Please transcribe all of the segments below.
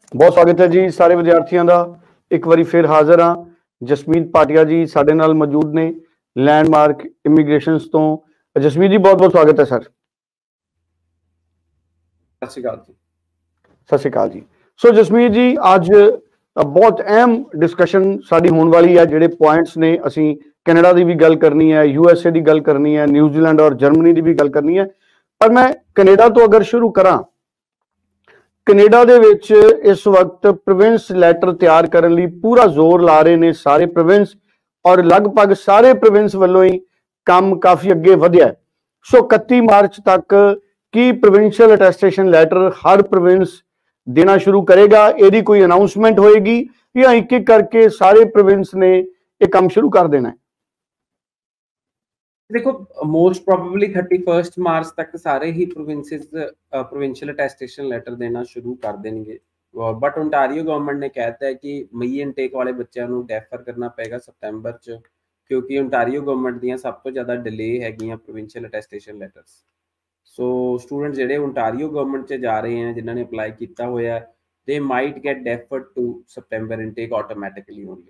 बहुत स्वागत है जी सारे विद्यार्थियों का। एक बारी फिर हाजिर हाँ। जसमीत भाटिया जी साडे नाल मौजूद ने लैंडमार्क इमीग्रेशन तो। जसमीत जी बहुत बहुत स्वागत है सर। सत श्री अकाल जी। सत श्री अकाल जी। सो जसमीत जी आज बहुत अहम डिस्कशन साडी होने वाली है। जिहड़े पॉइंट्स ने असी कैनेडा की भी गल करनी है, यूएसए की गल करनी है, न्यूजीलैंड और जर्मनी की भी गल करनी है। पर मैं कैनेडा तो अगर शुरू करा, कनेडा दे विच इस वक्त प्रोविंस लैटर तैयार करने लई पूरा जोर ला रहे ने सारे प्रोविंस, और लगभग सारे प्रोविंस वालों ही काम काफी अगे वधिया है। सो 31 मार्च तक की प्रोविंशियल अटैस्टेशन लैटर हर प्रोविंस देना शुरू करेगा। यदि कोई अनाउंसमेंट होएगी या एक एक करके सारे प्रोविंस ने यह काम शुरू कर देना है? देखो, मोस्ट प्रोबेबली 31 मार्च तक सारे ही प्रोविंसेस प्रोविंशियल अटेस्टेशन लेटर देना शुरू कर देंगे। बट ओंटारियो गवर्नमेंट ने कहता है कि मई इनटेक वाले बच्चों को डेफर करना पेगा सितंबर च, क्योंकि ओंटारियो गवर्नमेंट दी सब तो ज़्यादा डिले हैगियां provincial attestation letters. So student जिहड़े ओंटारियो गवर्नमेंट च जा रहे हैं, जिन्होंने अप्लाई किया हुआ है, they might get deferred to September intake automatically only.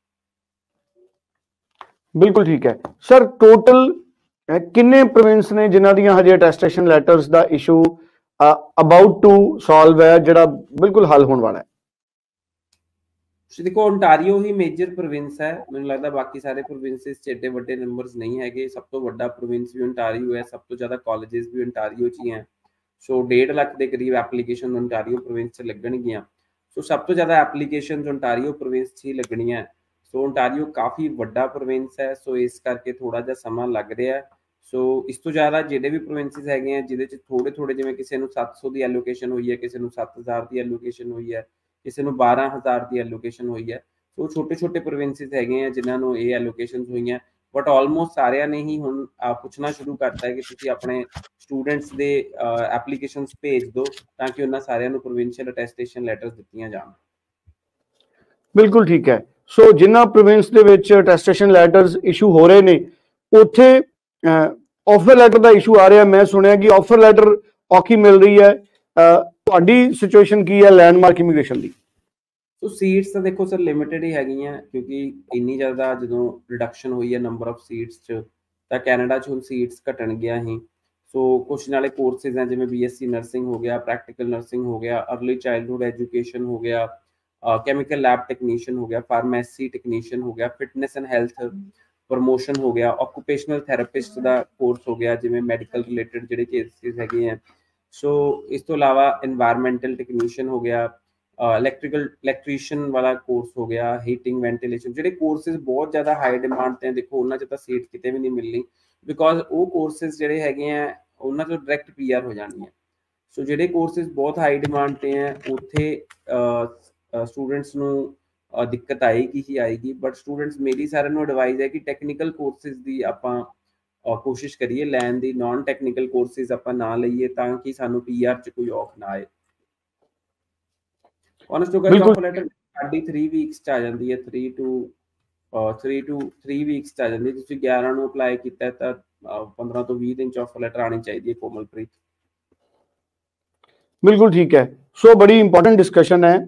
बिल्कुल ठीक है सर। टोटल किन्ने प्रोविंस ने जिन्हां दियां हजे अटैस्टेशन लैटर्स दा इशू अबाउट टू सॉल्व है, जिहड़ा बिल्कुल हल होने वाला है? देखो, ओंटारियो ही मेजर प्रोविंस है। मैंने लगता बाकी सारे प्रोविंसेस च एडे वड्डे नंबर्स नहीं है। सब तो वड्डा प्रोविंस भी ओंटारियो है, सब तो ज़्यादा कॉलेजेस भी ओंटारियो च ही हैं। सो 1.5 लाख के करीब एप्लीकेशन ओंटारियो प्रोविंस च लगणगियां। सो सब तो ज़्यादा एप्लीकेशन ओंटारियो प्रोविंस च ही लगणियां। सो ओंटारियो काफ़ी वड्डा प्रोविंस है, सो इस करके थोड़ा जिहा समा लग रहा है। सो इस तो ज़्यादा जिहड़े भी प्रोविंसेस हैगे हैं जिहदे च थोड़े थोड़े, जिवें किसी नूं 700 की एलोकेशन हुई है, किसी नूं 7000 की एलोकेशन हुई है, किसी नूं 12000 की एलोकेशन हुई है। तो छोटे छोटे प्रोविंसेस हैगे हैं जिन्होंने ये एलोकेशन हुई हैं। बट ऑलमोस्ट सारिਆਂ ने ही हुण पुछना शुरू करता है कि तुसीं अपने स्टूडेंट्स दे एप्लीकेशनस भेज दो ताकि उन्हां सारिਆਂ ਨੂੰ प्रोविंशियल अटेस्टेशन लैटर्स दित्तियां जाण। बिल्कुल ठीक है। सो जिन्ना प्रोविंस दे विच अटैस्टेशन लैटर्स इशू हो रहे ने, उत्थे ऑफर लैटर का इशू आ रहा। मैं सुनिया कि ऑफर लैटर औखी मिल रही है। तुहाडी सिचुएशन की है लैंडमार्क इमीग्रेशन की? तो सीट्स तो देखो सर लिमिटेड ही हैगियां, क्योंकि इन्नी ज़्यादा जो रिडक्शन हुई है नंबर ऑफ सीट्स च, तो कैनेडा च हुण सीट्स घटन गया ही। सो कुछ नाले कोर्सेज हैं जिवें BSc नर्सिंग हो गया, प्रैक्टिकल नर्सिंग हो गया, अर्ली चाइल्डहुड एजुकेशन हो गया, केमिकल लैब टेक्नीशियन हो गया, फार्मेसी टेक्नीशियन हो गया, फिटनेस एंड हेल्थ प्रमोशन हो गया, ऑक्यूपेशनल थैरेपिस्ट का कोर्स हो गया, जिवें मैडिकल रिलेटेड जिहड़े केसेस हैगे हैं। सो इस तो अलावा एनवायरमेंटल टेक्नीशियन हो गया, इलैक्ट्रीशियन वाला कोर्स हो गया, हीटिंग वेंटिलेशन, जिहड़े कोर्सेज बहुत ज़्यादा हाई डिमांड ते देखो उन्हां च तां सीट किते भी नहीं मिलनी, बिकॉज वो कोर्सेज जिहड़े हैगे हैं उन्हां चों डायरैक्ट PR हो जानी है। सो जिहड़े कोर्सेज बहुत हाई डिमांड ते हैं उत्थे स्टूडेंट्स नूं दिक्कत आएगी ही आएगी। बट स्टूडेंट्स मेरी सारिਆਂ ਨੂੰ एडवाइस है कि टैक्नीकल कोर्सेज की आपां कोशिश करिए लैन दी, नॉन टैक्नीकल कोर्सेज आपां ना लईए तां कि सानूं PR च कोई औख ना आए। ऑनेस्ट होकर ऑफर लेटर साडी 3 वीक्स च आ जाती है, 3 to 3 वीक्स च आ जाती है। तुसीं 11 ਨੂੰ अप्लाई कीता है तो 15 ਤੋਂ 20 दिन च ऑफर लेटर आनी चाहिए। कोमलप्रीत बिल्कुल ठीक है। सो बड़ी इंपॉर्टेंट डिस्कशन है।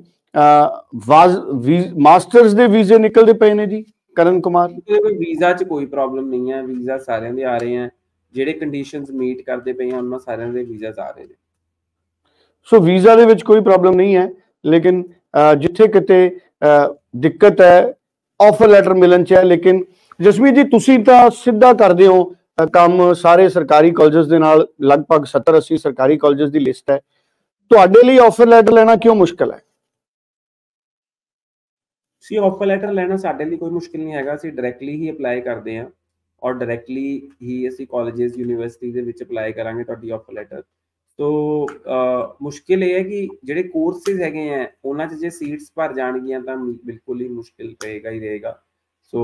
मास्टर्स दे वीजे निकलते पे ने जी करण कुमार? वीजा च कोई प्रॉब्लम नहीं है, वीजा सारे दे आ रहे हैं, जेडे कंडीशंस मीट करते पे हैं उन्हां सारे दे वीजा आ रहे हैं। सो वीजा दे विच कोई प्रॉब्लम नहीं है, लेकिन जिथे किते दिक्कत है ऑफर लैटर मिलन च है। लेकिन जसमीत जी तुसीं तां सीधा करदे हो काम सारे सरकारी कॉलेजेस दे नाल, लगभग 70-80 सरकारी कॉलेजेस की लिस्ट है। तुहाडे लई ऑफर लैटर लेना क्यों मुश्किल है? सी ऑफर लैटर लेना साडे लई कोई मुश्किल नहीं हैगा। असीं डायरैक्टली ही अप्लाई करते हैं और डायरैक्टली ही असीं कॉलेजेस यूनिवर्सिटी दे विच अप्लाई करांगे तुहाडी ऑफर लैटर। तो मुश्किल ये है कि जिहड़े कोर्सेज हैगे हैं उन्हां च जे सीट्स भर जाणगियां तां बिल्कुल ही मुश्किल रहेगा ही रहेगा। So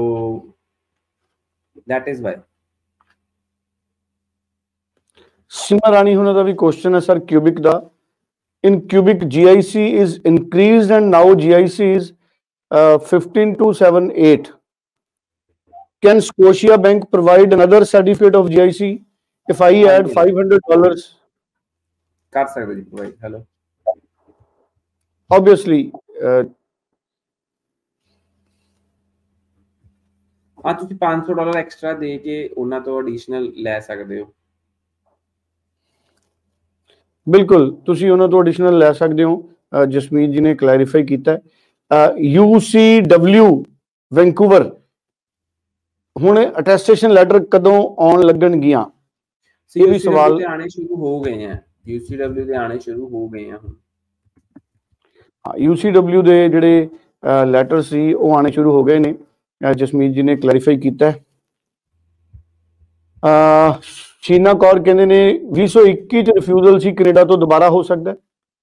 that is why. Seema Rani हुणां दा भी क्वेश्चन है सर क्यूबिक दा। In Quebec GIC is increased and now GIC is 15278. Can Scotia Bank provide another certificate of GIC if I add $500? कर सकते जी प्रोवाइड। हेलो ਆਬਵੀਅਸਲੀ ਹਾਂ ਤੁਸੀਂ $500 ਐਕਸਟਰਾ ਦੇ ਕੇ ਉਹਨਾਂ ਤੋਂ ਐਡੀਸ਼ਨਲ ਲੈ ਸਕਦੇ ਹੋ। ਬਿਲਕੁਲ ਤੁਸੀਂ ਉਹਨਾਂ ਤੋਂ ਐਡੀਸ਼ਨਲ ਲੈ ਸਕਦੇ ਹੋ। ਜਸਮੀਤ ਜੀ ਨੇ ਕਲੈਰੀਫਾਈ ਕੀਤਾ। UCW ਵੈਂਕੂਵਰ ਹੁਣ ਅਟੈਸਟੇਸ਼ਨ ਲੈਟਰ ਕਦੋਂ ਆਉਣ ਲੱਗਣਗੀਆਂ? ਇਹ ਵੀ ਸਵਾਲ ਤੇ ਆਣੇ ਸ਼ੁਰੂ ਹੋ ਗਏ ਆ। UCW ਦੇ ਆਣੇ ਸ਼ੁਰੂ ਹੋ ਗਏ ਆ ਹੁਣ। UCW ਦੇ ਜਿਹੜੇ ਲੈਟਰ ਸੀ ਉਹ ਆਣੇ ਸ਼ੁਰੂ ਹੋ ਗਏ ਨੇ। ਜਸਮੀਤ ਜੀ ਨੇ ਕਲੈਰੀਫਾਈ ਕੀਤਾ। ਸ਼ੀਨਾ ਕੌਰ ਕਹਿੰਦੇ ਨੇ 2021 ਚ ਰਿਫਿਊਜ਼ਲ ਸੀ, ਕੈਨੇਡਾ ਤੋਂ ਦੁਬਾਰਾ ਹੋ ਸਕਦਾ?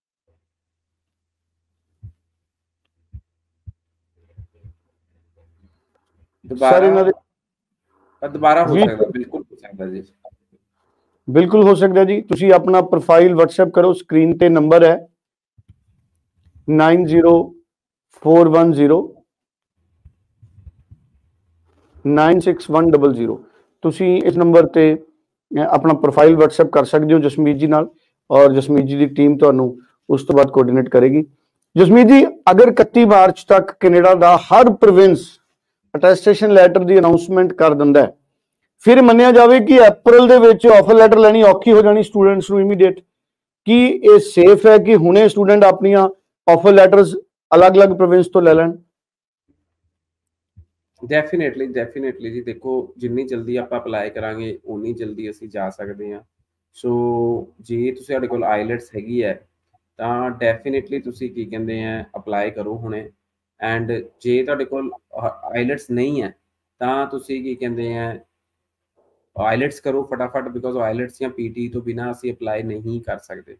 ਸਰ ਇਹਨਾਂ ਦੇ ਦੁਬਾਰਾ ਹੋ ਸਕਦਾ, ਬਿਲਕੁਲ ਹੋ ਸਕਦਾ ਜੀ, ਬਿਲਕੁਲ ਹੋ ਸਕਦਾ ਜੀ। ਤੁਸੀਂ ਆਪਣਾ ਪ੍ਰੋਫਾਈਲ WhatsApp ਕਰੋ, ਸਕਰੀਨ ਤੇ ਨੰਬਰ ਹੈ 9041096100 96100। ਤੁਸੀਂ ਇਸ ਨੰਬਰ ਤੇ ਆਪਣਾ ਪ੍ਰੋਫਾਈਲ WhatsApp ਕਰ ਸਕਦੇ ਹੋ ਜਸਮੀਤ ਜੀ ਨਾਲ, ਔਰ ਜਸਮੀਤ ਜੀ ਦੀ ਟੀਮ ਤੁਹਾਨੂੰ ਉਸ ਤੋਂ ਬਾਅਦ ਕੋਆਰਡੀਨੇਟ ਕਰੇਗੀ। ਜਸਮੀਤ ਜੀ, ਅਗਰ 31 ਮਾਰਚ ਤੱਕ ਕੈਨੇਡਾ ਦਾ ਹਰ ਪ੍ਰੋਵਿੰਸ ਅਟੈਸਟੇਸ਼ਨ ਲੈਟਰ ਦੀ ਅਨਾਉਂਸਮੈਂਟ ਕਰ ਦਿੰਦਾ ਹੈ, ਫਿਰ ਮੰਨਿਆ ਜਾਵੇ ਕਿ ਅਪ੍ਰੈਲ ਦੇ ਵਿੱਚ ਆਫਰ ਲੈਟਰ ਲੈਣੀ ਔਖੀ ਹੋ ਜਾਣੀ ਸਟੂਡੈਂਟਸ ਨੂੰ ਇਮੀਡੀਏਟ। ਕੀ ਇਹ ਸੇਫ ਹੈ ਕਿ ਹੁਣੇ ਸਟੂਡੈਂਟ ਆਪਣੀਆਂ ਆਫਰ ਲੈਟਰਸ ਅਲੱਗ-ਅਲੱਗ ਪ੍ਰੋਵਿੰਸ ਤੋਂ ਲੈ ਲੈਣ? ਡੈਫੀਨੇਟਲੀ ਜੀ, ਦੇਖੋ ਜਿੰਨੀ ਜਲਦੀ ਆਪਾਂ ਅਪਲਾਈ ਕਰਾਂਗੇ ਉਨੀ ਜਲਦੀ ਅਸੀਂ ਜਾ ਸਕਦੇ ਹਾਂ। ਸੋ ਜੇ ਤੁਹਾਡੇ ਕੋਲ ਆਈਲੈਟਸ ਹੈਗੀ ਹੈ ਤਾਂ ਡੈਫੀਨੇਟਲੀ ਤੁਸੀਂ ਕੀ ਕਹਿੰਦੇ ਆ ਅਪਲਾਈ ਕਰੋ ਹੁਣੇ। ਐਂਡ ਜੇ ਤੁਹਾਡੇ ਕੋਲ ਆਈਲੈਟਸ ਨਹੀਂ ਹੈ ਤਾਂ ਤੁਸੀਂ ਕੀ ਕਹਿੰਦੇ ਆ ਆਈਲੈਟਸ ਕਰੋ ਫਟਾਫਟ, ਬਿਕੋਜ਼ ਆਈਲੈਟਸ ਜਾਂ PT ਤੋਂ ਬਿਨਾਂ ਅਸੀਂ ਅਪਲਾਈ ਨਹੀਂ ਕਰ ਸਕਦੇ।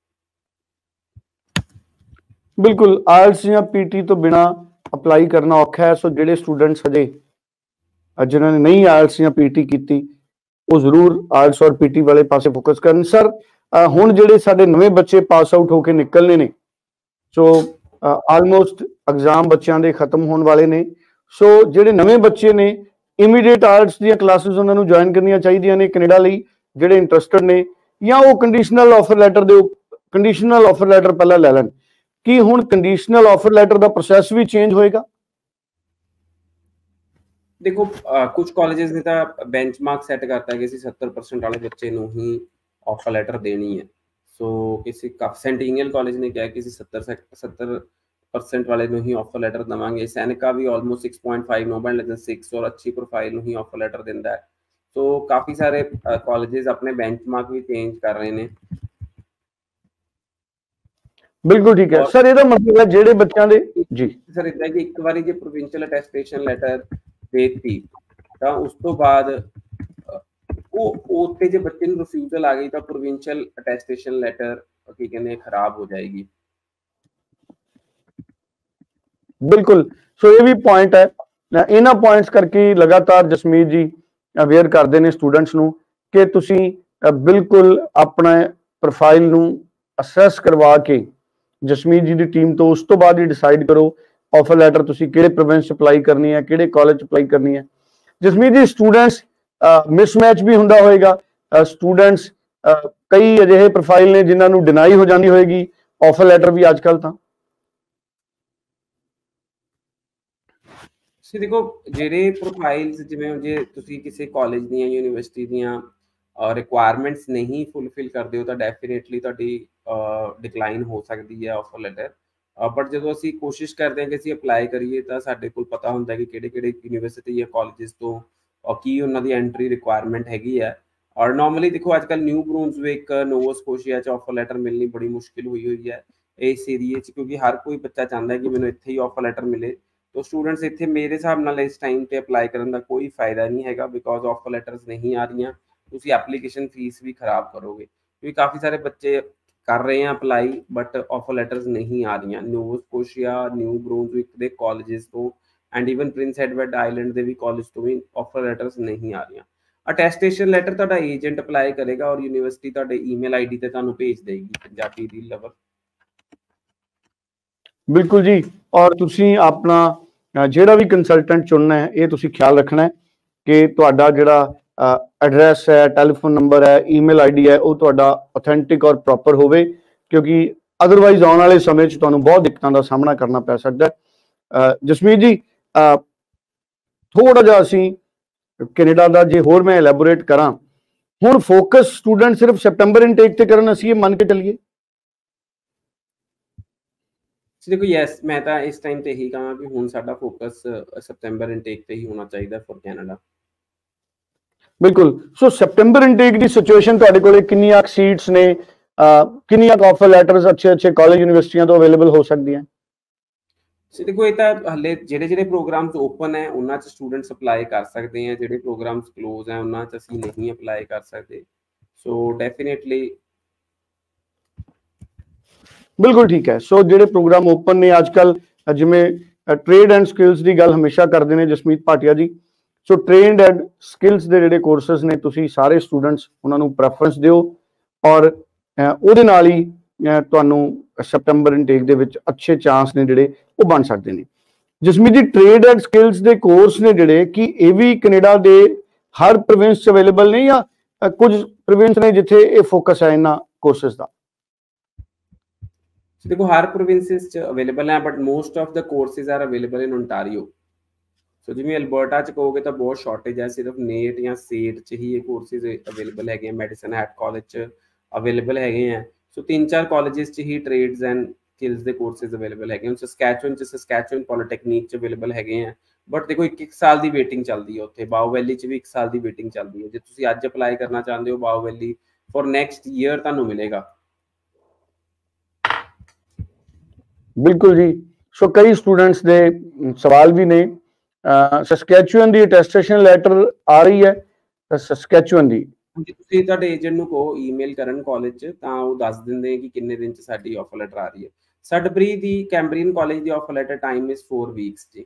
ਬਿਲਕੁਲ, ਆਇਲਟਸ ਜਾਂ PT ਤੋਂ ਬਿਨਾਂ ਅਪਲਾਈ ਕਰਨਾ ਔਖਾ ਹੈ। ਸੋ ਜਿਹੜੇ ਸਟੂਡੈਂਟਸ ਹਜੇ ਜਿਨ੍ਹਾਂ ਨੇ ਨਹੀਂ ਆਇਲਟਸ ਜਾਂ PT ਕੀਤੀ ਉਹ ਜ਼ਰੂਰ ਆਇਲਟਸ ਔਰ PT ਵਾਲੇ ਪਾਸੇ ਫੋਕਸ ਕਰਨ। ਸਰ ਹੁਣ ਜਿਹੜੇ ਸਾਡੇ ਨਵੇਂ ਬੱਚੇ ਪਾਸ ਆਊਟ ਹੋ ਕੇ ਨਿਕਲਨੇ ਨੇ, ਸੋ ਆਲਮੋਸਟ ਐਗਜ਼ਾਮ ਬੱਚਿਆਂ ਦੇ ਖਤਮ ਹੋਣ ਵਾਲੇ ਨੇ। ਸੋ ਜਿਹੜੇ ਨਵੇਂ ਬੱਚੇ ਨੇ ਇਮੀਡੀਏਟ ਆਇਲਟਸ ਦੀਆਂ ਕਲਾਸਿਸ ਉਹਨਾਂ ਨੂੰ ਜੁਆਇਨ ਕਰਨੀਆਂ ਚਾਹੀਦੀਆਂ ਨੇ ਕੈਨੇਡਾ ਲਈ, ਜਿਹੜੇ ਇੰਟਰਸਟਡ ਨੇ, ਜਾਂ ਉਹ ਕੰਡੀਸ਼ਨਲ ਆਫਰ ਲੈਟਰ ਦੇ ਕੰਡੀਸ਼ਨਲ ਆਫਰ ਲੈਟਰ ਪਹਿਲਾਂ ਲੈ ਲੈਣ। ਕੀ ਹੁਣ ਕੰਡੀਸ਼ਨਲ ਆਫਰ ਲੈਟਰ ਦਾ ਪ੍ਰੋਸੈਸ ਵੀ ਚੇਂਜ ਹੋਏਗਾ? ਦੇਖੋ ਕੁਝ ਕਾਲਜਸ ਨੇ ਤਾਂ ਬੈਂਚਮਾਰਕ ਸੈੱਟ ਕਰਤਾ ਕਿ ਅਸੀਂ 70% ਵਾਲੇ ਬੱਚੇ ਨੂੰ ਹੀ ਆਫਰ ਲੈਟਰ ਦੇਣੀ ਹੈ। ਸੋ ਕਿਸੇ ਸੈਂਟੀਨੀਅਲ ਕਾਲਜ ਨੇ ਕਿਹਾ ਕਿ ਅਸੀਂ 70% ਵਾਲੇ ਨੂੰ ਹੀ ਆਫਰ ਲੈਟਰ ਦੇਵਾਂਗੇ। ਸੈਨਿਕਾ ਵੀ ਆਲਮੋਸਟ 6.5 ਨੋਬਲ 6 ਔਰ ਅੱਛੀ ਪ੍ਰੋਫਾਈਲ ਨੂੰ ਹੀ ਆਫਰ ਲੈਟਰ ਦਿੰਦਾ ਹੈ। ਸੋ ਕਾਫੀ ਸਾਰੇ ਕਾਲਜਸ ਆਪਣੇ ਬੈਂਚਮਾਰਕ ਵੀ ਚੇਂਜ ਕਰ ਰਹੇ ਨੇ। ਬਿਲਕੁਲ ਠੀਕ ਹੈ ਸਰ, ਇਹਦਾ ਮਤਲਬ ਹੈ ਜਿਹੜੇ ਬੱਚਿਆਂ ਦੇ ਜੀ ਸਰ ਇਦਾਂ ਕਿ ਇੱਕ ਵਾਰੀ ਜੇ ਪ੍ਰੋਵਿੰਸ਼ੀਅਲ ਅਟੈਸਟੇਸ਼ਨ ਲੈਟਰ ਦੇਤੀ ਤਾਂ ਉਸ ਤੋਂ ਬਾਅਦ ਉਹ ਉੱਤੇ ਜੇ ਬੱਚੇ ਨੂੰ ਰਿਫਿਊਜ਼ਲ ਆ ਗਈ ਤਾਂ ਪ੍ਰੋਵਿੰਸ਼ੀਅਲ ਅਟੈਸਟੇਸ਼ਨ ਲੈਟਰ ਕੀ ਕਹਿੰਦੇ ਖਰਾਬ ਹੋ ਜਾਏਗੀ। ਬਿਲਕੁਲ, ਸੋ ਇਹ ਵੀ ਪੁਆਇੰਟ ਹੈ। ਇਹਨਾਂ ਪੁਆਇੰਟਸ ਕਰਕੇ ਲਗਾਤਾਰ ਜਸਮੀਤ ਜੀ ਅਵੇਅਰ ਕਰਦੇ ਨੇ ਸਟੂਡੈਂਟਸ ਨੂੰ ਕਿ ਤੁਸੀਂ ਬਿਲਕੁਲ ਆਪਣਾ ਪ੍ਰੋਫਾਈਲ ਨੂੰ ਅਸੈਸ ਕਰਵਾ ਕੇ ਜਸਮੀਤ ਜੀ ਦੀ ਟੀਮ ਤੋਂ ਉਸ ਤੋਂ ਬਾਅਦ ਹੀ ਡਿਸਾਈਡ ਕਰੋ ਆਫਰ ਲੈਟਰ ਤੁਸੀਂ ਕਿਹੜੇ ਪ੍ਰੋਵਿੰਸ ਅਪਲਾਈ ਕਰਨੀ ਹੈ, ਕਿਹੜੇ ਕਾਲਜ ਅਪਲਾਈ ਕਰਨੀ ਹੈ। ਜਸਮੀਤ ਜੀ, ਸਟੂਡੈਂਟਸ ਮਿਸਮੈਚ ਵੀ ਹੁੰਦਾ ਹੋਏਗਾ। ਸਟੂਡੈਂਟਸ ਕਈ ਅਜਿਹੇ ਪ੍ਰੋਫਾਈਲ ਨੇ ਜਿਨ੍ਹਾਂ ਨੂੰ ਡਿਨਾਈ ਹੋ ਜਾਂਦੀ ਹੋਏਗੀ ਆਫਰ ਲੈਟਰ ਵੀ ਅੱਜ ਕੱਲ ਤਾਂ। ਤੁਸੀਂ ਦੇਖੋ ਜਿਹੜੇ ਪ੍ਰੋਫਾਈਲਸ ਜਿਵੇਂ ਜੇ ਤੁਸੀਂ ਕਿਸੇ ਕਾਲਜ ਦੀਆਂ ਯੂਨੀਵਰਸਿਟੀ ਦੀਆਂ ਰਿਕੁਆਇਰਮੈਂਟਸ ਨਹੀਂ ਫੁੱਲਫਿਲ ਕਰਦੇ ਹੋ ਤਾਂ ਡੈਫੀਨੇਟਲੀ ਤੁਹਾਡੀ ਡਿਕਲਾਈਨ ਹੋ ਸਕਦੀ ਹੈ ਆਫਰ ਲੈਟਰ। ਬਟ ਜਦੋਂ ਅਸੀਂ ਕੋਸ਼ਿਸ਼ ਕਰਦੇ ਹਾਂ ਕਿ ਅਸੀਂ ਅਪਲਾਈ ਕਰੀਏ ਤਾਂ ਸਾਡੇ ਕੋਲ ਪਤਾ ਹੁੰਦਾ ਕਿ ਕਿਹੜੇ ਯੂਨੀਵਰਸਿਟੀ ਜਾਂ ਕਾਲਜਸ ਤੋਂ ਕੀ ਉਹਨਾਂ ਦੀ ਐਂਟਰੀ ਰਿਕੁਆਇਰਮੈਂਟ ਹੈਗੀ ਹੈ। ਔਰ ਨਾਰਮਲੀ ਦੇਖੋ ਅੱਜ ਕੱਲ੍ਹ ਨਿਊ ਬਰੂਨਜ਼ਵਿਕ, ਨੋਵਾ ਸਕੋਸ਼ੀਆ 'ਚ ਆਫਰ ਲੈਟਰ ਮਿਲਣੀ ਬੜੀ ਮੁਸ਼ਕਿਲ ਹੋਈ ਹੈ ਇਸ ਏਰੀਏ 'ਚ, ਕਿਉਂਕਿ ਹਰ ਕੋਈ ਬੱਚਾ ਚਾਹੁੰਦਾ ਕਿ ਮੈਨੂੰ ਇੱਥੇ ਹੀ ਆਫਰ ਲੈਟਰ ਮਿਲੇ। तो स्टूडेंट्स इतने मेरे हिसाब नाल इस टाइम पे अप्लाई करने का कोई फायदा नहीं है, बिकॉज ऑफर लैटर्स नहीं आ रही। तुसी एप्लीकेशन फीस भी खराब करोगे क्योंकि काफ़ी सारे बच्चे कर रहे हैं अप्लाई बट ऑफर लैटर्स नहीं आ रही। नोवा स्कोशिया, न्यू ब्रुंसविक के कॉलेजेस तो and even Prince Edward Island के भी कॉलेज तो भी ऑफर लैटर्स नहीं आ रही। अटैसटेशन लैटर तुहाडा एजेंट अप्लाई करेगा और यूनिवर्सिटी तुहाडे ईमेल ID ते तुहानू भेज देगी पंजाबी दी लवर। बिल्कुल जी, और तुसी अपना ਜਿਹੜਾ ਵੀ ਕੰਸਲਟੈਂਟ ਚੁਣਨਾ ਹੈ ਇਹ ਤੁਸੀਂ ਖਿਆਲ ਰੱਖਣਾ ਹੈ ਕਿ ਤੁਹਾਡਾ ਜਿਹੜਾ ਐਡਰੈਸ ਹੈ, ਟੈਲੀਫੋਨ ਨੰਬਰ ਹੈ, ਈਮੇਲ ID ਹੈ ਉਹ ਤੁਹਾਡਾ ਆਥੈਂਟਿਕ ਔਰ ਪ੍ਰੋਪਰ ਹੋਵੇ, ਕਿਉਂਕਿ ਅਦਰਵਾਈਜ਼ ਆਉਣ ਵਾਲੇ ਸਮੇਂ 'ਚ ਤੁਹਾਨੂੰ ਬਹੁਤ ਦਿੱਕਤਾਂ ਦਾ ਸਾਹਮਣਾ ਕਰਨਾ ਪੈ ਸਕਦਾ ਹੈ। ਜਸਮੀਤ ਜੀ, ਥੋੜਾ ਜਿਹਾ ਅਸੀਂ ਕੈਨੇਡਾ ਦਾ ਜੇ ਹੋਰ ਮੈਂ ਐਲੈਬੋਰੇਟ ਕਰਾਂ, ਹੁਣ ਫੋਕਸ ਸਟੂਡੈਂਟ ਸਿਰਫ ਸੈਪਟੰਬਰ ਇਨਟੇਕ ਤੇ ਕਰਨ, ਅਸੀਂ ਇਹ ਮੰਨ ਕੇ ਚੱਲੀਏ? ਦੇਖੋ ਯੈਸ, ਮੈਂ ਤਾਂ ਇਸ ਟਾਈਮ ਤੇ ਇਹੀ ਕਹਾਂ ਕਿ ਹੁਣ ਸਾਡਾ ਫੋਕਸ ਸੈਪਟੰਬਰ ਇਨਟੇਕ ਤੇ ਹੀ ਹੋਣਾ ਚਾਹੀਦਾ ਫॉर ਕੈਨੇਡਾ। ਬਿਲਕੁਲ। ਸੋ ਸੈਪਟੰਬਰ ਇਨਟੇਕ ਦੀ ਸਿਚੁਏਸ਼ਨ ਤੁਹਾਡੇ ਕੋਲੇ ਕਿੰਨੀਆਂ ਸੀਟਸ ਨੇ, ਕਿੰਨੀਆਂ ਆਫਰ ਲੈਟਰਸ ਅੱਛੇ ਕਾਲਜ ਯੂਨੀਵਰਸਿਟੀਆਂ ਤੋਂ ਅਵੇਲੇਬਲ ਹੋ ਸਕਦੀਆਂ? ਦੇਖੋ ਇਹ ਤਾਂ ਹਲੇ ਜਿਹੜੇ ਪ੍ਰੋਗਰਾਮਸ ਓਪਨ ਹੈ ਉਹਨਾਂ 'ਚ ਸਟੂਡੈਂਟਸ ਅਪਲਾਈ ਕਰ ਸਕਦੇ ਆ, ਜਿਹੜੇ ਪ੍ਰੋਗਰਾਮਸ ਕਲੋਜ਼ ਹੈ ਉਹਨਾਂ 'ਚ ਅਸੀਂ ਨਹੀਂ ਅਪਲਾਈ ਕਰ ਸਕਦੇ। ਸੋ ਡੈਫੀਨੇਟਲੀ ਬਿਲਕੁਲ ਠੀਕ ਹੈ। ਸੋ ਜਿਹੜੇ ਪ੍ਰੋਗਰਾਮ ਓਪਨ ਨੇ ਅੱਜ ਕੱਲ, ਜਿਵੇਂ ਟ੍ਰੇਡ ਐਂਡ ਸਕਿੱਲਸ ਦੀ ਗੱਲ ਹਮੇਸ਼ਾ ਕਰਦੇ ਨੇ ਜਸਮੀਤ ਭਾਟੀਆ ਜੀ, ਸੋ ਟ੍ਰੇਨਡ ਐਂਡ ਸਕਿੱਲਸ ਦੇ ਜਿਹੜੇ ਕੋਰਸਸ ਨੇ ਤੁਸੀਂ ਸਾਰੇ ਸਟੂਡੈਂਟਸ ਉਹਨਾਂ ਨੂੰ ਪ੍ਰੈਫਰੈਂਸ ਦਿਓ, ਔਰ ਉਹਦੇ ਨਾਲ ਹੀ ਤੁਹਾਨੂੰ ਸੈਪਟੰਬਰ ਇਨਟੇਕ ਦੇ ਵਿੱਚ ਅੱਛੇ ਚਾਂਸ ਨੇ ਜਿਹੜੇ ਉਹ ਬਣ ਸਕਦੇ ਨੇ। Jasmeet ji, trade and skills ਦੇ ਕੋਰਸ ਨੇ ਜਿਹੜੇ, ਕਿ ਇਹ ਵੀ ਕੈਨੇਡਾ ਦੇ ਹਰ ਪ੍ਰੋਵਿੰਸ 'ਚ ਅਵੇਲੇਬਲ ਨੇ ਜਾਂ ਕੁਝ ਪ੍ਰੋਵਿੰਸ ਨੇ ਜਿੱਥੇ ਇਹ ਫੋਕਸ ਹੈ ਇਹਨਾਂ ਕੋਰਸਸ ਦਾ? देखो हर प्रोविंसेस च अवेलेबल है, but most of the courses are available in Ontario. So जिवें अल्बर्टा च कहोगे तो बहुत शॉर्टेज है, सिर्फ नेट या सेट च ही ये कोर्सेज अवेलेबल है। मेडिसन हैट कॉलेज च अवेलेबल है। सो 3-4 कॉलेजेस च ही ट्रेड्स एंड स्किल्स के कोर्सेज अवेलेबल है। सस्कैचुअन पॉलीटैक्निक च अवेलेबल है। बट देखो एक साल की वेटिंग चलती है उत्थे। बाओ वैली च भी 1 साल की वेटिंग चलती है। जो तुसीं अज अप्लाई करना चाहते हो बाओ वैली, फॉर नैक्सट ईयर तुहानूं मिलेगा। बिल्कुल जी। सो कई स्टूडेंट्स दे सवाल भी ने, सस्कैचुअन दी अटेस्टेशन लेटर आ रही है, सस्कैचुअन दी ਤੁਸੀਂ ਤੁਹਾਡੇ ਏਜੰਟ ਨੂੰ ਕਹੋ ਈਮੇਲ ਕਰਨ ਕਾਲਜ 'ਚ, ਤਾਂ ਉਹ ਦੱਸ ਦਿੰਦੇ ਕਿ ਕਿੰਨੇ ਦਿਨ 'ਚ ਸਾਡੀ ਆਫਰ ਲੈਟਰ ਆ ਰਹੀ ਹੈ। ਸਡਬਰੀ ਦੀ ਕੈਂਬਰੀਅਨ ਕਾਲਜ ਦੀ offer letter time is 4 weeks ਜੀ।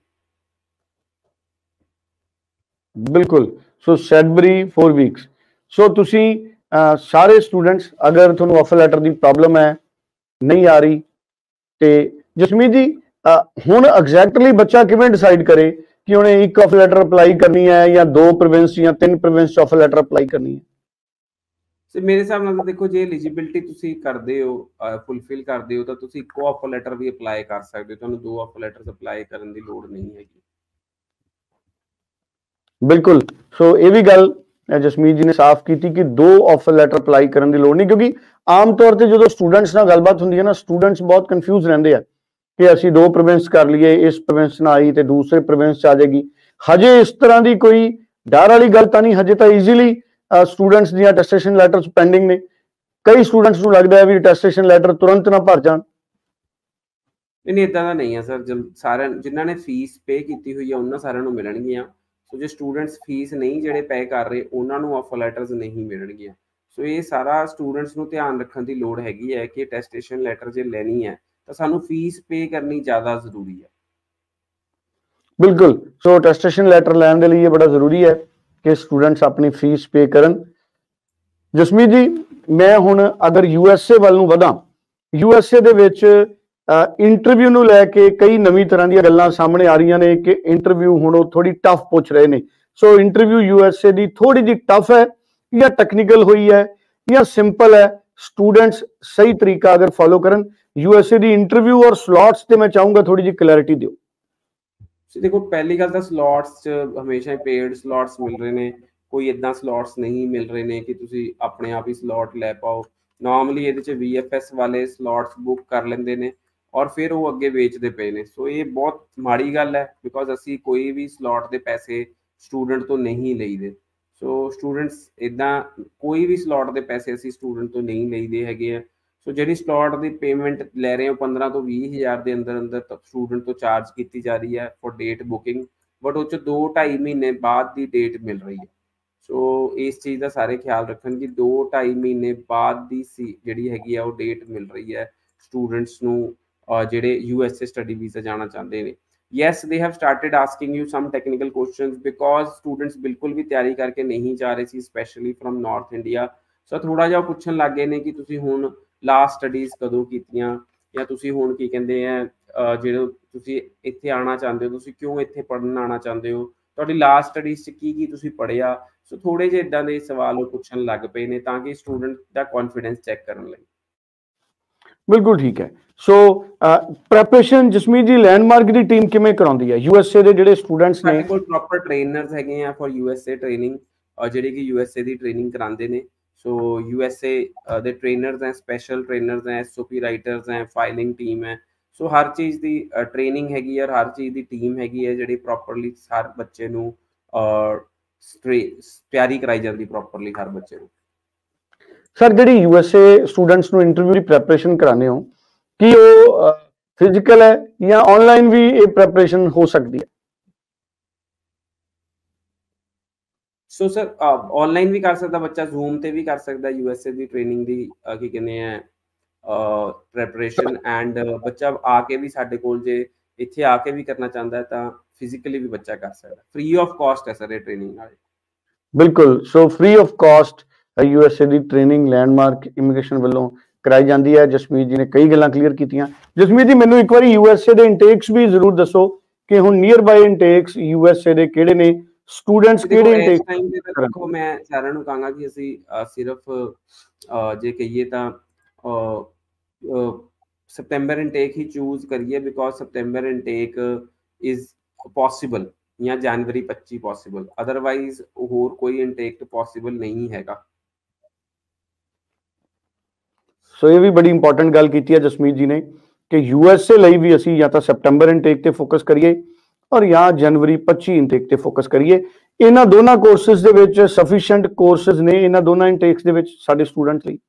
ਬਿਲਕੁਲ। ਸੋ ਸੈਡਬਰੀ 4 ਵੀਕਸ। ਸੋ ਤੁਸੀਂ ਸਾਰੇ ਸਟੂਡੈਂਟਸ, ਅਗਰ ਤੁਹਾਨੂੰ ਆਫਰ ਲੈਟਰ ਦੀ ਪ੍ਰੋਬਲਮ ਹੈ, ਨਹੀਂ ਆ ਰਹੀ, ਤੇ ਜਸਮੀਤ ਜੀ ਹੁਣ ਐਗਜ਼ੈਕਟਲੀ ਬੱਚਾ ਕਿਵੇਂ ਡਿਸਾਈਡ ਕਰੇ ਕਿ ਉਹਨੇ ਇੱਕ ਆਫਰ ਲੈਟਰ ਅਪਲਾਈ ਕਰਨੀ ਹੈ ਜਾਂ 2 ਪ੍ਰੋਵਿੰਸ ਜਾਂ 3 ਪ੍ਰੋਵਿੰਸ 'ਚ ਆਫਰ ਲੈਟਰ ਅਪਲਾਈ ਕਰਨੀ ਹੈ? ਤੇ ਮੇਰੇ ਹਿਸਾਬ ਨਾਲ ਤਾਂ ਦੇਖੋ, ਜੇ ਐਲੀਜੀਬਿਲਟੀ ਤੁਸੀਂ ਕਰਦੇ ਹੋ, ਫੁੱਲਫਿਲ ਕਰਦੇ ਹੋ, ਤਾਂ ਤੁਸੀਂ ਇੱਕੋ ਆਫਰ ਲੈਟਰ ਵੀ ਅਪਲਾਈ ਕਰ ਸਕਦੇ ਹੋ। ਤੁਹਾਨੂੰ 2 ਆਫਰ ਲੈਟਰਸ ਅਪਲਾਈ ਕਰਨ ਦੀ ਲੋੜ ਨਹੀਂ ਹੈਗੀ। ਬਿਲਕੁਲ। ਸੋ ਇਹ ਵੀ ਗੱਲ ਜਸਮੀਤ ਜੀ ਨੇ ਸਾਫ਼ ਕੀਤੀ ਕਿ 2 ਆਫਰ ਲੈਟਰ ਅਪਲਾਈ ਕਰਨ ਦੀ ਲੋੜ ਨਹੀਂ, ਕਿਉਂਕਿ ਆਮ ਤੌਰ ਤੇ ਜਦੋਂ ਸਟੂਡੈਂਟਸ ਨਾਲ ਗੱਲਬਾਤ ਹੁੰਦੀ ਹੈ ਨਾ, ਸਟੂਡੈਂਟਸ ਬਹੁਤ ਕਨਫਿਊਜ਼ ਰਹਿੰਦੇ ਆ ਕਿ ਅਸੀਂ 2 ਪ੍ਰੋਵਿੰਸ ਕਰ ਲਈਏ, ਇਸ ਪ੍ਰੋਵਿੰਸ ਨਾ ਆਈ ਤੇ ਦੂਸਰੇ ਪ੍ਰੋਵਿੰਸ 'ਚ ਆ ਜਾਏਗੀ। ਹਜੇ ਇਸ ਤਰ੍ਹਾਂ ਦੀ ਕੋਈ ਡਰ ਵਾਲੀ ਗੱਲ ਤਾਂ ਨਹੀਂ, ਹਜੇ ਤਾਂ ਈਜ਼ੀਲੀ ਸਟੂਡੈਂਟਸ ਦੀਆਂ ਅਟੈਸਟੇਸ਼ਨ ਲੈਟਰਸ ਪੈਂਡਿੰਗ ਨੇ। ਕਈ ਸਟੂਡੈਂਟਸ ਨੂੰ ਲੱਗਦਾ ਹੈ ਵੀ ਅਟੈਸਟੇਸ਼ਨ ਲੈਟਰ ਤੁਰੰਤ ਨਾ ਭਰ ਜਾਣ। ਨਹੀਂ, ਇਦਾਂ ਦਾ ਨਹੀਂ ਹੈ ਸਰ। ਸਾਰਿਆਂ ਜਿਨ੍ਹਾਂ ਨੇ ਫੀਸ ਪੇ ਕੀਤੀ ਹੋਈ ਹੈ ਉਹਨਾਂ ਸਾਰਿਆਂ ਨੂੰ ਮਿਲਣਗੀਆਂ। ਸੋ ਜੇ ਸਟੂਡੈਂਟਸ ਫੀਸ ਨਹੀਂ ਜਿਹੜੇ ਪੇ ਕਰ ਰਹੇ, ਉਹਨਾਂ ਨੂੰ ਆਫਰ ਲੈਟਰਸ ਨਹੀਂ ਮਿਲਣਗੀਆਂ। ਸੋ ਇਹ ਸਾਰਾ ਸਟੂਡੈਂਟਸ ਨੂੰ ਧਿਆਨ ਰੱਖਣ ਦੀ ਲੋੜ ਹੈਗੀ ਹੈ ਕਿ ਅਟੈਸਟੇਸ਼ਨ ਲੈਟਰ ਜੇ ਲੈਣੀ ਹੈ ਤਾਂ ਸਾਨੂੰ ਫੀਸ ਪੇ ਕਰਨੀ ਜ਼ਿਆਦਾ ਜ਼ਰੂਰੀ ਹੈ। ਬਿਲਕੁਲ। ਸੋ ਅਟੈਸਟੇਸ਼ਨ ਲੈਟਰ ਲੈਣ ਦੇ ਲਈ ਇਹ ਬੜਾ ਜ਼ਰੂਰੀ ਹੈ ਕਿ ਸਟੂਡੈਂਟਸ ਆਪਣੀ ਫੀਸ ਪੇ ਕਰਨ। ਜਸਮੀਤ ਜੀ, ਮੈਂ ਹੁਣ ਅਗਰ USA ਵੱਲ ਨੂੰ ਵਧਾਂ, USA ਦੇ ਵਿੱਚ ਇੰਟਰਵਿਊ ਨੂੰ ਲੈ ਕੇ ਕਈ ਨਵੀਂ ਤਰ੍ਹਾਂ ਦੀਆਂ ਗੱਲਾਂ ਸਾਹਮਣੇ ਆ ਰਹੀਆਂ ਨੇ ਕਿ ਇੰਟਰਵਿਊ ਹੁਣ ਉਹ ਥੋੜੀ ਟਫ ਪੁੱਛ ਰਹੇ ਨੇ। ਸੋ ਇੰਟਰਵਿਊ USA ਦੀ ਥੋੜੀ ਜਿਹੀ ਟਫ ਹੈ ਜਾਂ ਟੈਕਨੀਕਲ ਹੋਈ ਹੈ ਜਾਂ ਸਿੰਪਲ ਹੈ? ਸਟੂਡੈਂਟਸ ਸਹੀ ਤਰੀਕਾ ਅਗਰ ਫੋਲੋ ਕਰਨ USA ਦੀ ਇੰਟਰਵਿਊ ਔਰ ਸਲॉट्स ਤੇ ਮੈਂ ਚਾਹੂੰਗਾ ਥੋੜੀ ਜਿਹੀ ਕਲੈਰਿਟੀ ਦਿਓ। ਦੇਖੋ ਪਹਿਲੀ ਗੱਲ ਤਾਂ ਸਲॉट्स 'ਚ ਹਮੇਸ਼ਾ ਹੀ ਪੇਡ ਸਲॉट्स ਮਿਲ ਰਹੇ ਨੇ, ਕੋਈ ਇਦਾਂ ਸਲॉट्स ਨਹੀਂ ਮਿਲ ਰਹੇ ਨੇ ਕਿ ਤੁਸੀਂ ਆਪਣੇ ਆਪ ਹੀ ਸਲॉट ਲੈ ਪਾਓ। ਨਾਰਮਲੀ ਇਹਦੇ 'ਚ VFS ਵਾਲੇ ਸਲॉट्स ਬੁੱਕ ਕਰ ਲੈਂਦੇ ਨੇ ਔਰ ਫਿਰ ਉਹ ਅੱਗੇ ਵੇਚਦੇ ਪਏ ਨੇ। ਸੋ ਇਹ ਬਹੁਤ ਮਾੜੀ ਗੱਲ ਹੈ, ਬਿਕੋਜ਼ ਅਸੀਂ ਕੋਈ ਵੀ ਸਲॉट ਦੇ ਪੈਸੇ ਸਟੂਡੈਂਟ ਤੋਂ ਨਹੀਂ ਲਈਦੇ। ਸੋ ਸਟੂਡੈਂਟਸ ਇੱਦਾਂ ਕੋਈ ਵੀ ਸਲॉट ਦੇ ਪੈਸੇ ਅਸੀਂ ਸਟੂਡੈਂਟ ਤੋਂ ਨਹੀਂ ਲਈਦੇ ਹੈਗੇ ਆ। ਸੋ ਜਿਹੜੀ ਸਲॉट ਦੀ ਪੇਮੈਂਟ ਲੈ ਰਹੇ ਹੋ 15 ਤੋਂ 20 ਹਜ਼ਾਰ ਦੇ ਅੰਦਰ ਅੰਦਰ ਸਟੂਡੈਂਟ ਤੋਂ ਚਾਰਜ ਕੀਤੀ ਜਾ ਰਹੀ ਹੈ ਫॉर ਡੇਟ ਬੁਕਿੰਗ, ਬਟ ਉਹ 'ਚ 2-2.5 ਮਹੀਨੇ ਬਾਅਦ ਦੀ ਡੇਟ ਮਿਲ ਰਹੀ ਹੈ। ਸੋ ਇਸ ਚੀਜ਼ ਦਾ ਸਾਰੇ ਖਿਆਲ ਰੱਖਣ ਕਿ 2-2.5 ਮਹੀਨੇ ਬਾਅਦ ਦੀ ਜਿਹੜੀ ਹੈਗੀ ਆ ਉਹ ਡੇਟ ਮਿਲ ਰਹੀ ਹੈ ਸਟੂਡੈਂਟਸ ਨੂੰ ਜਿਹੜੇ USA ਸਟੱਡੀ ਵੀਜ਼ਾ ਜਾਣਾ ਚਾਹੁੰਦੇ ਨੇ। yes they have started asking you some technical questions because students ਬਿਲਕੁਲ ਵੀ ਤਿਆਰੀ ਕਰਕੇ ਨਹੀਂ ਜਾ ਰਹੇ ਸੀ, specially from North India. So ਥੋੜਾ ਜਿਹਾ ਪੁੱਛਣ ਲੱਗੇ ਨੇ ਕਿ ਤੁਸੀਂ ਹੁਣ ਲਾਸਟ ਸਟੱਡੀਜ਼ ਕਦੋਂ ਕੀਤੀਆਂ, ਜਾਂ ਤੁਸੀਂ ਹੁਣ ਕੀ ਕਹਿੰਦੇ ਆ ਜਿਹੜੇ ਤੁਸੀਂ ਇੱਥੇ ਆਉਣਾ ਚਾਹੁੰਦੇ ਹੋ, ਤੁਸੀਂ ਕਿਉਂ ਇੱਥੇ ਪੜ੍ਹਨ ਆਉਣਾ ਚਾਹੁੰਦੇ ਹੋ, ਤੁਹਾਡੀ ਲਾਸਟ ਸਟੱਡੀਜ਼ 'ਚ ਕੀ ਤੁਸੀਂ ਪੜ੍ਹਿਆ। ਸੋ ਥੋੜੇ ਜਿਹੇ ਇੱਦਾਂ ਦੇ ਸਵਾਲ ਉਹ ਪੁੱਛਣ ਲੱਗ ਪਏ ਨੇ ਤਾਂ ਕਿ ਸਟੂਡੈਂਟ ਦਾ ਕੌਨਫੀਡੈਂਸ ਚੈੱਕ ਕਰਨ ਲਈ। ਬਿਲਕੁਲ ਠੀਕ ਹੈ। ਸੋ ਪ੍ਰੈਪਰੇਸ਼ਨ ਜਸਮੀਤ ਜੀ ਲੈਂਡਮਾਰਕ ਦੀ ਟੀਮ ਕਿਵੇਂ ਕਰਾਉਂਦੀ ਹੈ? ਯੂਐਸਏ ਦੇ ਜਿਹੜੇ ਸਟੂਡੈਂਟਸ ਨੇ ਸਾਡੇ ਕੋਲ ਪ੍ਰੋਪਰ ਟ੍ਰੇਨਰਸ ਹੈਗੇ ਆ ਫॉर ਯੂਐਸਏ ਟ੍ਰੇਨਿੰਗ, ਜਿਹੜੇ ਕਿ ਯੂਐਸਏ ਦੀ ਟ੍ਰੇਨਿੰਗ ਕਰਾਉਂਦੇ ਨੇ। ਸੋ ਯੂਐਸਏ ਦੇ ਟ੍ਰੇਨਰਸ ਹੈ, ਸਪੈਸ਼ਲ ਟ੍ਰੇਨਰਸ ਹੈ, ਐਸਓਪੀ ਰਾਈਟਰਸ ਹੈ, ਫਾਈਲਿੰਗ ਟੀਮ ਹੈ। ਸੋ ਹਰ ਚੀਜ਼ ਦੀ ਟ੍ਰੇਨਿੰਗ ਹੈਗੀ ਹੈ, ਹਰ ਚੀਜ਼ ਦੀ ਟੀਮ ਹੈਗੀ ਹੈ ਜਿਹੜੀ ਪ੍ਰੋਪਰਲੀ ਹਰ ਬੱਚੇ ਨੂੰ ਤਿਆਰੀ ਕਰਾਈ ਜਾਂਦੀ ਪ੍ਰੋਪਰਲੀ ਹਰ ਬੱਚੇ ਨੂੰ। ਸਰ ਜਿਹੜੀ ਯੂਐਸਏ ਸਟੂਡੈਂਟਸ ਨੂੰ ਇੰਟਰਵਿਊ ਦੀ ਪ੍ਰੈਪਰੇਸ਼ਨ ਕਰਾਉਂਦੇ ਹੋ, ਕੀ ਉਹ ਫਿਜ਼ੀਕਲ ਹੈ ਜਾਂ ਆਨਲਾਈਨ ਵੀ ਇਹ ਪ੍ਰੈਪਰੇਸ਼ਨ ਹੋ ਸਕਦੀ ਹੈ? ਸੋ ਸਰ ਆਨਲਾਈਨ ਵੀ ਕਰ ਸਕਦਾ ਬੱਚਾ, ਜ਼ੂਮ ਤੇ ਵੀ ਕਰ ਸਕਦਾ ਯੂਐਸਏ ਦੀ ਟ੍ਰੇਨਿੰਗ ਦੀ ਕੀ ਕਹਿੰਦੇ ਆ ਪ੍ਰੈਪਰੇਸ਼ਨ। ਐਂਡ ਬੱਚਾ ਆ ਕੇ ਵੀ ਸਾਡੇ ਕੋਲ ਜੇ ਇੱਥੇ ਆ ਕੇ ਵੀ ਕਰਨਾ ਚਾਹੁੰਦਾ ਹੈ ਤਾਂ ਫਿਜ਼ੀਕਲੀ ਵੀ ਬੱਚਾ ਕਰ ਸਕਦਾ। ਫ੍ਰੀ ਆਫ ਕਾਸਟ ਹੈ ਸਰ ਇਹ ਟ੍ਰੇਨਿੰਗ ਨਾਲ। ਬਿਲਕੁਲ। So free of cost USA ਦੀ ਟ੍ਰੇਨਿੰਗ ਲੈਂਡਮਾਰਕ ਇਮੀਗ੍ਰੇਸ਼ਨ ਵੱਲੋਂ ਕਰਾਈ ਜਾਂਦੀ ਹੈ। ਜਸਮੀਤ ਜੀ ਨੇ ਕਈ ਗੱਲਾਂ ਕਲੀਅਰ ਕੀਤੀਆਂ। ਜਸਮੀਤ ਜੀ ਮੈਨੂੰ ਇੱਕ ਵਾਰੀ ਯੂਐਸਏ ਦੇ ਇਨਟੇਕਸ ਵੀ ਜ਼ਰੂਰ ਦੱਸੋ ਕਿ ਹੁਣ ਨੀਅਰ ਬਾਈ ਇਨਟੇਕਸ ਯੂਐਸਏ ਦੇ ਕਿਹੜੇ ਨੇ, ਸਟੂਡੈਂਟਸ ਕਿਹੜੇ ਇਨਟੇਕ? ਦੇਖੋ ਮੈਂ ਸਾਰਿਆਂ ਨੂੰ ਕਹਾਂਗਾ ਕਿ ਅਸੀਂ ਸਿਰਫ ਜੇ ਕਹੀਏ ਤਾਂ ਸਪਟੈਂਬਰ ਇਨਟੇਕ ਹੀ ਚੂਜ਼ ਕਰੀਏ, because September intake is possible ਜਾਂ ਜਨਵਰੀ 25 ਪੋਸੀਬਲ, ਅਦਰਵਾਈਜ਼ ਹੋਰ ਕੋਈ ਇਨਟੇਕ ਪੋਸੀਬਲ ਨਹੀਂ ਹੈਗਾ। ਸੋ ਇਹ ਵੀ ਬੜੀ ਇੰਪੋਰਟੈਂਟ ਗੱਲ ਕੀਤੀ ਹੈ ਜਸਮੀਤ ਜੀ ਨੇ ਕਿ ਯੂਐਸਏ ਲਈ ਵੀ ਅਸੀਂ ਜਾਂ ਤਾਂ ਸਪਟੈਂਬਰ ਇਨਟੇਕ ਤੇ ਫੋਕਸ ਕਰੀਏ ਔਰ ਜਾਂ ਜਨਵਰੀ 25 ਇਨਟੇਕ ਤੇ ਫੋਕਸ ਕਰੀਏ। ਇਹਨਾਂ ਦੋਨਾਂ ਕੋਰਸਿਸ ਦੇ ਵਿੱਚ ਸਫੀਸ਼ੀਐਂਟ ਕੋਰਸਿਸ ਨੇ ਇਹਨਾਂ ਦੋਨਾਂ ਇਨਟੇਕਸ ਦੇ ਵਿੱਚ ਸਾਡੇ ਸਟੂਡੈਂਟਸ ਲਈ?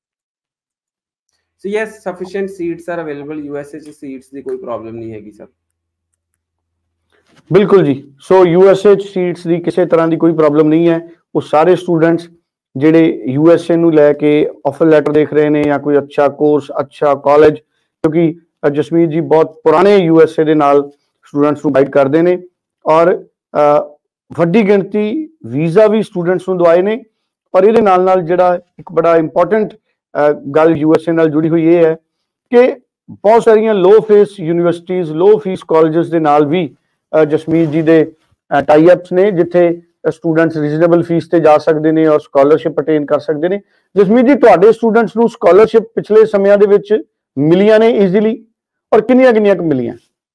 So yes, sufficient seats are available USA ਚ, ਸੀਟਸ ਦੀ ਕੋਈ ਪ੍ਰੋਬਲਮ ਨਹੀਂ ਹੈਗੀ ਸਰ। ਬਿਲਕੁਲ ਜੀ। ਸੋ ਯੂਐਸਏ ਚ ਸੀਟਸ ਦੀ ਕਿਸੇ ਤਰ੍ਹਾਂ ਦੀ ਕੋਈ ਪ੍ਰੋਬਲਮ ਨਹੀਂ ਹੈ। ਉਹ ਸਾਰੇ ਸਟੂਡੈਂਟਸ ਜਿਹੜੇ ਯੂਐਸਏ ਨੂੰ ਲੈ ਕੇ ਆਫਰ ਲੈਟਰ ਦੇਖ ਰਹੇ ਨੇ ਜਾਂ ਕੋਈ ਅੱਛਾ ਕੋਰਸ, ਅੱਛਾ ਕਾਲਜ, ਕਿਉਂਕਿ ਜਸਮੀਤ ਜੀ ਬਹੁਤ ਪੁਰਾਣੇ ਯੂਐਸਏ ਦੇ ਨਾਲ ਸਟੂਡੈਂਟਸ ਨੂੰ ਗਾਈਡ ਕਰਦੇ ਨੇ ਔਰ ਵੱਡੀ ਗਿਣਤੀ ਵੀਜ਼ਾ ਵੀ ਸਟੂਡੈਂਟਸ ਨੂੰ ਦਵਾਏ ਨੇ। ਔਰ ਇਹਦੇ ਨਾਲ ਜਿਹੜਾ ਇੱਕ ਬੜਾ ਇੰਪੋਰਟੈਂਟ ਗੱਲ ਯੂਐਸਏ ਨਾਲ ਜੁੜੀ ਹੋਈ ਇਹ ਹੈ ਕਿ ਬਹੁਤ ਸਾਰੀਆਂ low fee universities, low fee colleges ਦੇ ਨਾਲ ਵੀ ਜਸਮੀਤ ਜੀ ਦੇ ਟਾਈ ਅਪਸ ਨੇ ਜਿੱਥੇ ਸਟੂਡੈਂਟਸ ਰੀਜ਼ਨੇਬਲ ਫੀਸ ਤੇ ਜਾ ਸਕਦੇ ਨੇ ਔਰ ਸਕਾਲਰਸ਼ਿਪ ਅਟੇਨ ਕਰ ਸਕਦੇ ਨੇ। ਜਸਮੀਤ ਜੀ ਤੁਹਾਡੇ ਸਟੂਡੈਂਟਸ ਨੂੰ ਸਕਾਲਰਸ਼ਿਪ ਪਿਛਲੇ ਸਮਿਆਂ ਦੇ ਵਿੱਚ ਮਿਲੀਆਂ ਨੇ ਈਜ਼ੀਲੀ ਔਰ ਕਿੰਨੀਆਂ ਕੁ ਮਿਲੀਆਂ?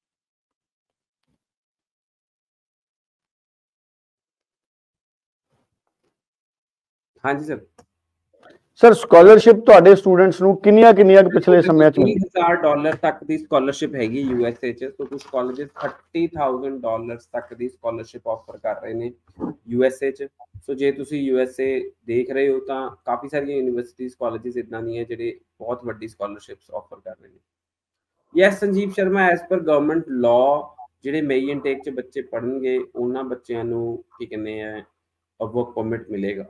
ਹਾਂਜੀ ਸਰ। ਸਰ ਸਕਾਲਰਸ਼ਿਪ ਤੁਹਾਡੇ ਸਟੂਡੈਂਟਸ ਨੂੰ ਕਿੰਨੀਆਂ ਪਿਛਲੇ ਸਮੇਂ ਚ ਮਿਲੀ? $30,000 ਤੱਕ ਦੀ ਸਕਾਲਰਸ਼ਿਪ ਹੈਗੀ ਯੂਐਸਏ ਚ। ਸੋ ਕੁਝ ਕਾਲਜਸ $30,000 ਤੱਕ ਦੀ ਸਕਾਲਰਸ਼ਿਪ ਆਫਰ ਕਰ ਰਹੇ ਨੇ ਯੂਐਸਏ ਚ। ਸੋ ਜੇ ਤੁਸੀਂ ਯੂਐਸਏ ਦੇਖ ਰਹੇ ਹੋ ਤਾਂ ਕਾਫੀ ਸਾਰੀਆਂ ਯੂਨੀਵਰਸਿਟੀਜ਼, ਕਾਲਜਸ ਇਦਾਂ ਦੀਆਂ ਜਿਹੜੇ ਬਹੁਤ ਵੱਡੀ ਸਕਾਲਰਸ਼ਿਪਸ ਆਫਰ ਕਰ ਰਹੇ ਨੇ। Yes Sanjeev Sharma, as per government law ਜਿਹੜੇ ਮਈ ਇਨਟੇਕ ਚ ਬੱਚੇ ਪੜ੍ਹਨਗੇ ਉਹਨਾਂ ਬੱਚਿਆਂ ਨੂੰ ਕੀ ਕਹਿੰਦੇ ਆ ਵਰਕ ਪਰਮਿਟ ਮਿਲੇਗਾ।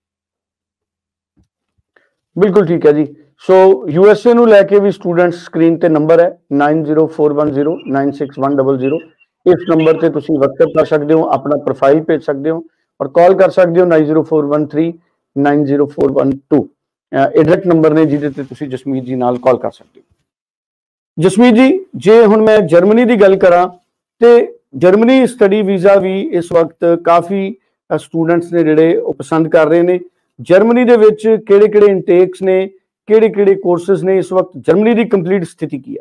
ਬਿਲਕੁਲ ਠੀਕ ਹੈ ਜੀ। ਸੋ ਯੂਐਸਏ ਨੂੰ ਲੈ ਕੇ ਵੀ ਸਟੂਡੈਂਟਸ ਸਕਰੀਨ ਤੇ ਨੰਬਰ ਹੈ 9041096100। ਇਸ ਨੰਬਰ ਤੇ ਤੁਸੀਂ WhatsApp ਕਰ ਸਕਦੇ ਹੋ, ਆਪਣਾ ਪ੍ਰੋਫਾਈਲ ਭੇਜ ਸਕਦੇ ਹੋ ਔਰ ਕਾਲ ਕਰ ਸਕਦੇ ਹੋ 9041390412। ਇਹ ਡਾਇਰੈਕਟ ਨੰਬਰ ਨੇ ਜਿਹਦੇ ਤੇ ਤੁਸੀਂ ਜਸਮੀਤ ਜੀ ਨਾਲ ਕਾਲ ਕਰ ਸਕਦੇ ਹੋ। ਜਸਮੀਤ ਜੀ, ਜੇ ਹੁਣ ਮੈਂ ਜਰਮਨੀ ਦੀ ਗੱਲ ਕਰਾਂ ਤੇ ਜਰਮਨੀ ਸਟੱਡੀ ਵੀਜ਼ਾ ਵੀ ਇਸ ਵਕਤ ਕਾਫੀ ਸਟੂਡੈਂਟਸ ਨੇ ਜਿਹੜੇ ਉਹ ਪਸੰਦ ਕਰ ਰਹੇ ਨੇ। ਜਰਮਨੀ ਦੇ ਵਿੱਚ ਕਿਹੜੇ ਇਨਟੇਕਸ ਨੇ, ਕਿਹੜੇ ਕੋਰसेस ਨੇ ਇਸ ਵਕਤ? ਜਰਮਨੀ ਦੀ ਕੰਪਲੀਟ ਸਥਿਤੀ ਕੀ ਹੈ?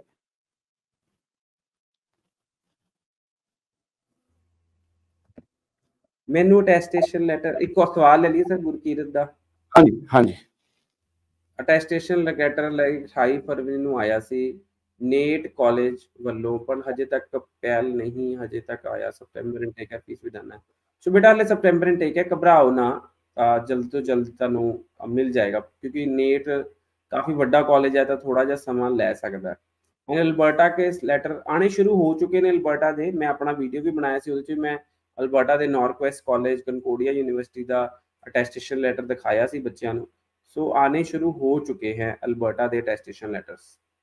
ਮੈਨੂੰ ਅਟੈਸਟੇਸ਼ਨ ਲੈਟਰ, ਇੱਕ ਸਵਾਲ ਲੈ ਲਈਏ ਸਰ ਗੁਰਕੀਰਤ ਦਾ। ਹਾਂਜੀ। ਅਟੈਸਟੇਸ਼ਨ ਲੈਟਰ ਲਈ 28 ਫਰਵਰੀ ਨੂੰ ਆਇਆ ਸੀ ਨੇਟ ਕਾਲਜ ਵੱਲੋਂ, ਪਰ ਹਜੇ ਤੱਕ ਪਹਿਲ ਨਹੀਂ ਹਜੇ ਤੱਕ ਆਇਆ। ਸਪਟੈਂਬਰ ਇਨਟੇਕ ਹੈ, ਫੀਸ ਵੀ ਦੇਣਾ। ਸੋ ਬੇਟਾ ਹਲੇ ਸਪਟੈਂਬਰ ਇਨਟੇਕ ਹੈ, ਘਬਰਾਓ ਨਾ, ਜਲਦ ਤੋਂ ਜਲਦ ਤੁਹਾਨੂੰ ਮਿਲ ਜਾਏਗਾ ਕਿਉਂਕਿ ਨੇਟ ਕਾਫੀ ਵੱਡਾ ਕਾਲਜ ਹੈ ਤਾਂ ਥੋੜਾ ਜਿਹਾ ਸਮਾਂ ਲੈ ਸਕਦਾ ਹੈ। ਅਲਬਰਟਾ ਕੇ ਲੈਟਰ ਆਣੇ ਸ਼ੁਰੂ ਹੋ ਚੁੱਕੇ ਨੇ ਅਲਬਰਟਾ ਦੇ। ਮੈਂ ਆਪਣਾ ਵੀਡੀਓ ਵੀ ਬਣਾਇਆ ਸੀ, ਉਹਦੇ 'ਚ ਮੈਂ ਅਲਬਰਟਾ ਦੇ ਨਾਰਥਵੈਸਟ ਕਾਲਜ ਕਨਕੋਡੀਆ ਯੂਨੀਵਰਸਿਟੀ ਦਾ ਅਟੈਸਟੇਸ਼ਨ ਲੈਟਰ ਦਿਖਾਇਆ ਸੀ ਬੱਚਿਆਂ ਨੂੰ। ਸੋ ਆने शुरू हो चुके हैं अल्बर्टा ਦੇ ਅਟੈਸਟੇਸ਼ਨ ਲੈਟਰਸ।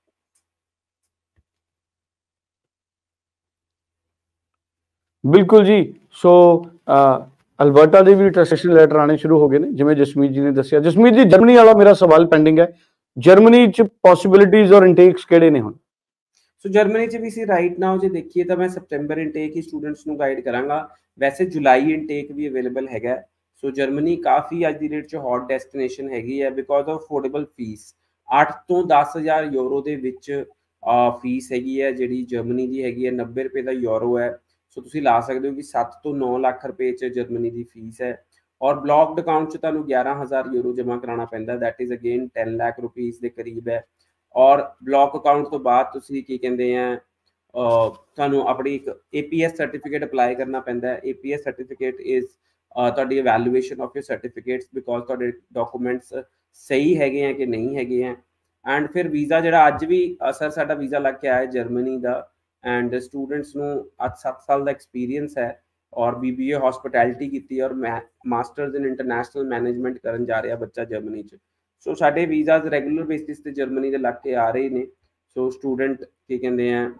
ਬਿਲਕੁਲ ਜੀ। ਸੋ ਅਲਬਰਟਾ ਦੇ ਵੀ ਅਟੈਸਟੇਸ਼ਨ ਲੈਟਰ ਆਣੇ ਸ਼ੁਰੂ ਹੋ ਗਏ ਨੇ ਜਿਵੇਂ ਜਸਮੀਤ ਜੀ ਨੇ ਦੱਸਿਆ। ਜਸਮੀਤ ਜੀ, ਜਰਮਨੀ ਵਾਲਾ ਮੇਰਾ ਸਵਾਲ ਪੈਂਡਿੰਗ ਹੈ। ਜਰਮਨੀ ਚ ਪੋਸਿਬਿਲਿਟੀਜ਼ ਔਰ ਇਨਟੇਕਸ ਕਿਹੜੇ ਨੇ ਹੁਣ? ਸੋ ਜਰਮਨੀ ਚ ਵੀ ਸੀ ਰਾਈਟ ਨਾਓ ਜੇ ਦੇਖੀਏ ਤਾਂ ਮੈਂ ਸਪਟੈਂਬਰ ਇਨਟੇਕ ਹੀ ਸਟੂਡੈਂਟਸ ਨੂੰ ਗਾਈਡ ਕਰਾਂਗਾ। ਵੈਸੇ ਜੁਲਾਈ ਇਨਟੇਕ ਵੀ ਅਵੇਲੇਬਲ ਹੈਗਾ। ਸੋ ਜਰਮਨੀ ਕਾਫੀ ਅੱਜ ਦੀ ਡੇਟ 'ਚ ਹੌਟ ਡੈਸਟੀਨੇਸ਼ਨ ਹੈਗੀ ਹੈ ਬਿਕੋਜ਼ ਆਫ ਅਫੋਰਡੇਬਲ ਫੀਸ। 8 ਤੋਂ 10,000 ਯੂਰੋ ਦੇ ਵਿੱਚ ਫੀਸ ਹੈਗੀ ਹੈ ਜਿਹੜੀ ਜਰਮਨੀ ਦੀ ਹੈਗੀ ਹੈ। 90 ਰੁਪਏ ਦਾ ਯੂਰੋ ਹੈ। ਸੋ ਤੁਸੀਂ ਲਾ ਸਕਦੇ ਹੋ ਕਿ 7 ਤੋਂ 9 ਲੱਖ ਰੁਪਏ 'ਚ ਜਰਮਨੀ ਦੀ ਫੀਸ ਹੈ। ਔਰ ਬਲੌਕਡ ਅਕਾਊਂਟ 'ਚ ਤੁਹਾਨੂੰ 11,000 ਯੂਰੋ ਜਮ੍ਹਾਂ ਕਰਾਉਣਾ ਪੈਂਦਾ, that is again 10 lakh rupees ਦੇ ਕਰੀਬ ਹੈ। ਔਰ ਬਲੌਕ ਅਕਾਊਂਟ ਤੋਂ ਬਾਅਦ ਤੁਸੀਂ ਕੀ ਕਹਿੰਦੇ ਆ ਤੁਹਾਨੂੰ ਆਪਣੀ ਇੱਕ APS ਸਰਟੀਫਿਕੇਟ ਅਪਲਾਈ ਕਰਨਾ ਪੈਂਦਾ। APS ਸਰਟੀਫਿਕੇਟ ਇਜ਼ ਤੁਹਾਡੀ evaluation of your certificates, because ਤੁਹਾਡੇ ਡਾਕੂਮੈਂਟਸ ਸਹੀ ਹੈਗੇ ਆ ਕਿ ਨਹੀਂ ਹੈਗੇ ਆ। ਐਂਡ ਫਿਰ ਵੀਜ਼ਾ ਜਿਹੜਾ ਅੱਜ ਵੀ ਸਰ ਸਾਡਾ ਵੀਜ਼ਾ ਲੱਗ ਕੇ ਆਇਆ ਜਰਮਨੀ ਦਾ, ਐਂਡ ਸਟੂਡੈਂਟਸ ਨੂੰ ਅੱਜ 7 ਸਾਲ ਦਾ ਐਕਸਪੀਰੀਅੰਸ ਹੈ ਔਰ BBA ਹੌਸਪਿਟੈਲਿਟੀ ਕੀਤੀ ਔਰ ਮਾਸਟਰਸ ਇਨ ਇੰਟਰਨੈਸ਼ਨਲ ਮੈਨੇਜਮੈਂਟ ਕਰਨ ਜਾ ਰਿਹਾ ਬੱਚਾ ਜਰਮਨੀ 'ਚ। ਸੋ ਸਾਡੇ ਵੀਜ਼ਾਸ ਰੈਗੂਲਰ ਬੇਸਿਸ ਤੇ ਜਰਮਨੀ ਦੇ ਲੱਗ ਕੇ ਆ ਰਹੇ ਨੇ। ਸੋ ਸਟੂਡੈਂਟ ਕੀ ਕਹਿੰਦੇ ਆ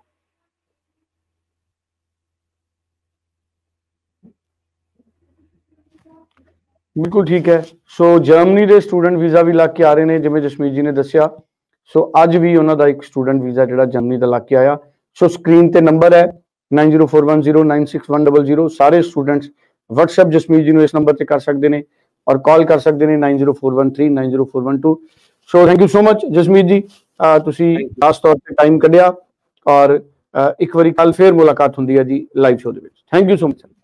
बिल्कुल ठीक है। सो जर्मनी के स्टूडेंट वीज़ा भी लग के आ रहे हैं जिवें जसमीत जी ने दसिया। सो अज भी उन्होंने एक स्टूडेंट वीज़ा जो जर्मनी का लग के आया। सो स्क्रीन पर नंबर है 9041096100। सारे स्टूडेंट्स WhatsApp जसमीत जी इस नंबर पर कर सकते हैं और कॉल कर सकते हैं 9041390412। So thank you so much Jasmeet ji, तुसी खास तौर पर टाइम कढ़िया और एक बारी कल फिर मुलाकात होंगी है जी live show. Thank you so much.